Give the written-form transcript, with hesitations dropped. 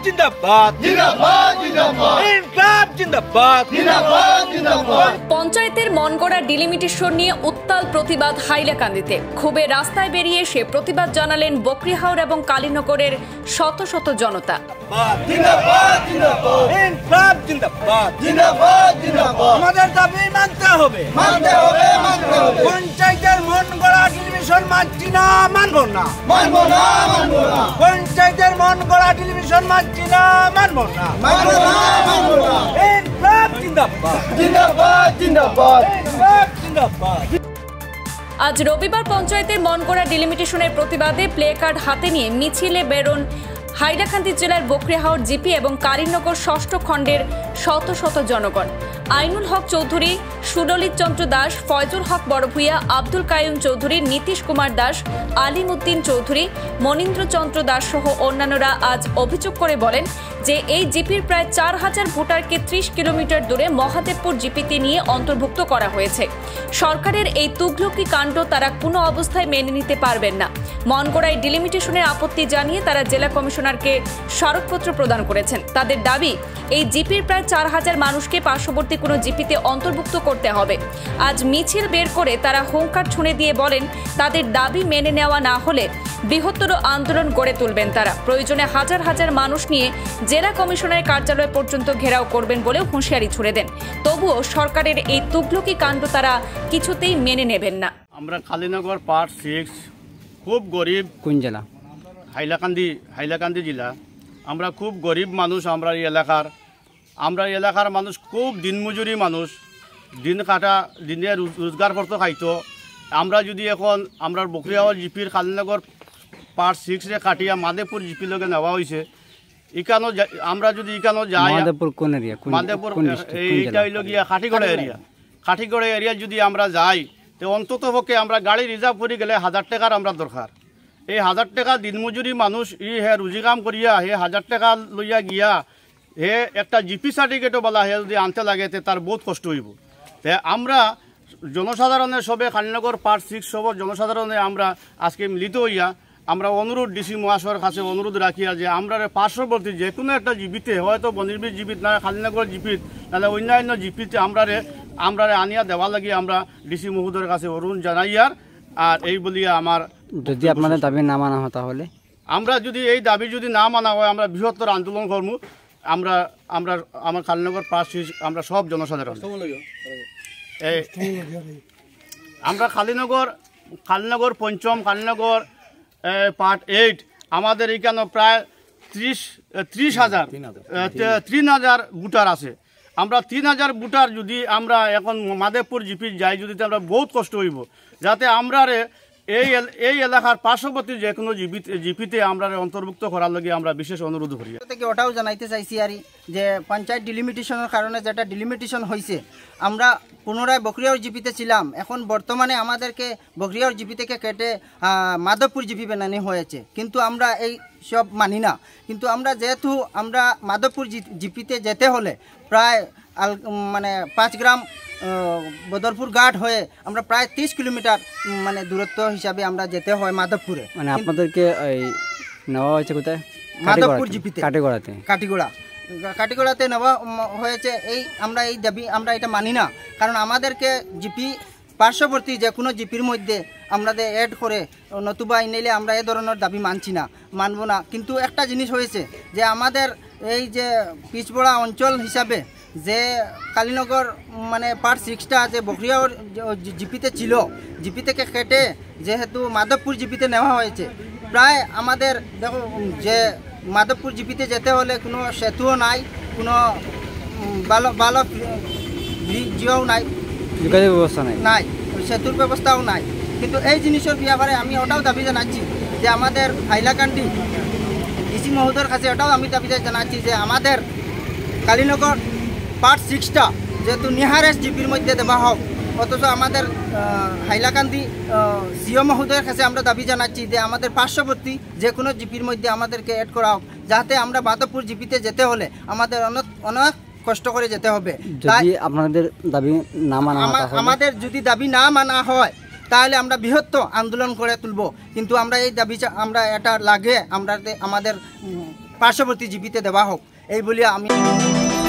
जिंदाबाद जिंदाबाद जिंदाबाद इनकलाब जिंदाबाद जिंदाबाद जिंदाबाद। পঞ্চায়েতের মনগড়া ডিলিমিটেশন নিয়ে উত্তাল প্রতিবাদ হাইলাকান্দিতে। ক্ষোভে রাস্তায় বেরিয়ে এসে প্রতিবাদ জানালেন বকরিহাওর এবং কালীনগরের শত শত জনতা। जिंदाबाद जिंदाबाद इनकलाब जिंदाबाद जिंदाबाद जिंदाबाद। আমাদের দাবি মানতে হবে মানতে হবে মানতে হবে। পঞ্চায়েতের মনগড়া ডিলিমিটেশন মানছি না, মানবো না মানবো না মানবো না। পঞ্চায়েতের মনগড়া ডিলিমিটেশন মানছি না, মানবো না মানবো না মানবো না। ইনকলাব জিন্দাবাদ জিন্দাবাদ জিন্দাবাদ ইনকলাব জিন্দাবাদ। আজ রবিবার পঞ্চায়েতের মনগড়া ডিলিমিটেশনের প্রতিবাদে প্লে কার্ড হাতে নিয়ে মিছিলে বেরোন হাইলাকান্দি জেলার বকরিহাওর জিপি এবং কালীনগর ষষ্ঠ খণ্ডের শত শত জনগণ। আইনুল হক চৌধুরী, সুললিত চন্দ্র দাস, ফয়জুল হক বড়ভূইয়া, আব্দুল কাইয়ুম চৌধুরী, নীতিশ কুমার দাস, আলিম উদ্দিন চৌধুরী, মনীন্দ্র চন্দ্র দাস সহ অন্যান্যরা আজ অভিযোগ করে বলেন যে এই জিপির প্রায় 4000 ভোটারকে 30 কিলোমিটার দূরে মহাদেবপুর জিপিতে নিয়ে অন্তর্ভুক্ত করা হয়েছে। সরকারের এই তুগলকি কাণ্ড তারা কোনো অবস্থায় মেনে নিতে পারবেন না। মনগড়ায় ডিলিমিটেশনের আপত্তি জানিয়ে তারা জেলা কমিশনারকে স্মারকপত্র প্রদান করেছেন। তাদের দাবি এই জিপির প্রায় 4000 মানুষকে পার্শ্ববর্তী কোনো জিপিতে অন্তর্ভুক্ত করতে হবে। আজ মিছিল বের করে তারা হুঙ্কার ছুঁড়ে দিয়ে বলেন তাদের দাবি মেনে নেওয়া না হলে বৃহত্তর আন্দোলন গড়ে তুলবেন তারা। প্রয়োজনে হাজার হাজার মানুষ নিয়ে জেলা কমিশনারের কার্যালয় পর্যন্ত ঘেরাও করবেন বলেও হুঁশিয়ারি ছুড়ে দেন। তবুও সরকারের এই তুগলকি কাণ্ড তারা কিছুতেই মেনে নেবেন না। আমরা কালীনগর পার্ট 6 খুব গরিব। কোন জেলা? হাইলাকান্দি জেলা। আমরা খুব গরিব মানুষ। আমরা এই এলাকার মানুষ খুব দিনমজুরি মানুষ, দিন কাটা দিনে রোজগার করতে খাইতো। আমরা যদি এখন আমরা বকরিহাওর জিপির কালীনগর পার্ট 6 কাটিয়া মাদেপুর জিপি লগে নেওয়া হয়েছে। ইকানো আমরা যদি ইকানো যাই, মাদেপুর কোন এরিয়া? মাদেপুর এইটা হইল গিয়া কাঠিগড়া এরিয়া। কাঠিগড়া এরিয়া যদি আমরা যাই তো অন্তত পক্ষে আমরা গাড়ি রিজার্ভ করে গেলে 1000 টাকার আমরা দরকার। এই 1000 টাকা দিনমজুরি মানুষ হে রুজি কাম করিয়া হে 1000 টাকা লইয়া গিয়া হে একটা জিপি সার্টিফিকেটও বলা হে যদি আনতে লাগে তার বহুত কষ্ট হইব। আমরা জনসাধারণের সবে কালীনগর পার্ট 6 সব জনসাধারণে আমরা আজকে মিলিত হইয়া আমরা অনুরোধ ডিসি মহাশয়ের কাছে অনুরোধ রাখিয়া যে আমরা পার্শ্ববর্তী যে কোনো একটা জিপিতে, হয়তো বনিরবীর জিপিত না কালীনগর জিপিত নাহলে অন্যান্য জিপিতে আমরা আনিয়া দেওয়া লাগিয়ে আমরা ডিসি মহোদয়ের কাছে অনুরোধ জানাইয়ার। আর এই বলিয়া আমার যদি আপনাদের দাবি না মানা হয় তাহলে আমরা যদি এই দাবি যদি না মানা হয় আমরা বৃহত্তর আন্দোলন করব। আমার কালীনগর পার্ট 6 আমরা সব জনসাধারণ আমরা কালীনগর পঞ্চম কালীনগর পার্ট 8 আমাদের এখানে প্রায় 3000 ভোটার আছে। আমরা 3000 ভোটার যদি আমরা এখন মাদেপুর জিপি যাই যদি আমরা বহুত কষ্ট হইব। যাতে আমরা এই এলাকার পার্শ্ববর্তী যে কোনো জিপিতে আমরা অন্তর্ভুক্ত করার লগে আমরা বিশেষ অনুরোধ করি। ওটাও জানাইতে চাইছি আর যে পঞ্চায়েত ডিলিমিটেশনের কারণে যেটা ডিলিমিটেশন হয়েছে, আমরা পুনরায় বকরিহাওর জিপিতে ছিলাম, এখন বর্তমানে আমাদেরকে বকরিহাওর জিপি থেকে কেটে মাধবপুর জিপি বানানো হয়েছে। কিন্তু আমরা এই সব মানি না। কিন্তু আমরা যেহেতু আমরা মাধবপুর জিপিতে যেতে হলে প্রায় 5 গ্রাম বদরপুর ঘাট হয়ে আমরা প্রায় 30 কিলোমিটার দূরত্ব হিসাবে আমরা যেতে হয় মাধবপুরে। আপনাদেরকে নেওয়া হয়েছে কোথায়? মাধবপুর জিপিতে, কাটিগড়াতে নেওয়া হয়েছে। এই দাবি আমরা এটা মানি না। কারণ আমাদেরকে জিপি পার্শ্ববর্তী যে কোনো জিপির মধ্যে আমাদের অ্যাড করে নতুবা নিলে আমরা এ ধরনের দাবি মানব না। কিন্তু একটা জিনিস হয়েছে যে আমাদের এই যে পিছপড়া অঞ্চল হিসাবে যে কালীনগর পার্ট 6টা যে বকরিহাওর জিপিতে ছিল, জিপি থেকে কেটে যেহেতু মাধবপুর জিপিতে নেওয়া হয়েছে, প্রায় আমাদের দেখো যে মাধবপুর জিপিতে যেতে হলে কোনো সেতুও নাই, কোনো ভালো ব্রিজও নাই, যোগাযোগ ব্যবস্থা নাই, সেতুর ব্যবস্থাও নাই। কিন্তু এই জিনিসের ব্যাপারে আমি ওটাও দাবি জানাচ্ছি যে আমাদের হাইলাকান্দি ডিসি মহোদয়ের কাছে ওটাও আমি দাবি জানাচ্ছি যে আমাদের কালীনগর পার্ট 6টা যেহেতু নিহারেস্ট জিপির মধ্যে দেওয়া হোক, অথচ আমাদের হাইলাকান্দি সিও মহোদয়ের কাছে আমরা দাবি জানাচ্ছি যে আমাদের পার্শ্ববর্তী যে কোনো জিপির মধ্যে আমাদেরকে অ্যাড করা হোক, যাতে আমরা মাধবপুর জিপিতে যেতে হলে আমাদের অনেক কষ্ট করে যেতে হবে। আমাদের যদি দাবি না মানা হয় তাহলে আমরা বৃহত্তর আন্দোলন করে তুলব। কিন্তু আমরা এই দাবি আমরা এটা লাগে আমাদের পার্শ্ববর্তী জিপিতে দেওয়া হোক এই বলে আমি